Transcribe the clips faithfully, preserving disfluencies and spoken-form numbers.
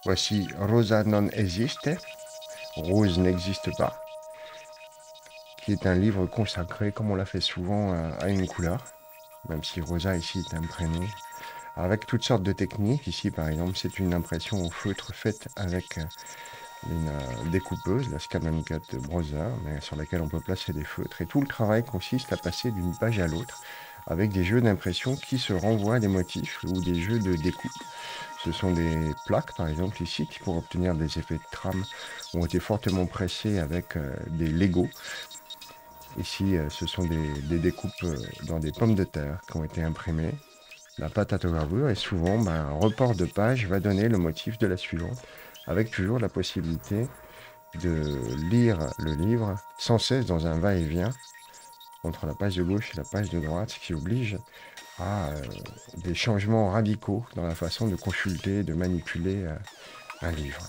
Voici Rosa non esiste, Rose n'existe pas, qui est un livre consacré, comme on l'a fait souvent, à, à une couleur, même si Rosa ici est un prénom, avec toutes sortes de techniques. Ici, par exemple, c'est une impression au feutre faite avec une euh, découpeuse, la Scan vingt-quatre de Brother, mais sur laquelle on peut placer des feutres. Et tout le travail consiste à passer d'une page à l'autre avec des jeux d'impression qui se renvoient des motifs ou des jeux de découpe. Ce sont des plaques, par exemple, ici, qui, pour obtenir des effets de trame, ont été fortement pressées avec euh, des Legos. Ici, euh, ce sont des, des découpes euh, dans des pommes de terre qui ont été imprimées. La pâte à gravure, et souvent, ben, un report de page va donner le motif de la suivante, avec toujours la possibilité de lire le livre sans cesse dans un va-et-vient entre la page de gauche et la page de droite, ce qui oblige à euh, des changements radicaux dans la façon de consulter, de manipuler euh, un livre.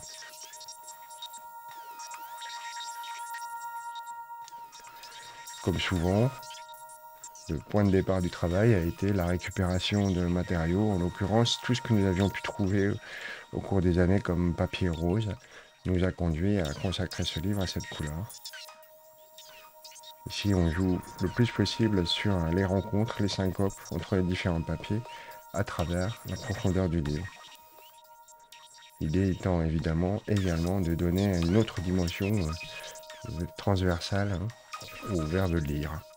Comme souvent, le point de départ du travail a été la récupération de matériaux, en l'occurrence tout ce que nous avions pu trouver au cours des années comme papier rose nous a conduit à consacrer ce livre à cette couleur. Ici, on joue le plus possible sur les rencontres, les syncopes entre les différents papiers à travers la profondeur du livre. L'idée étant évidemment également de donner une autre dimension euh, transversale hein, au verbe lire.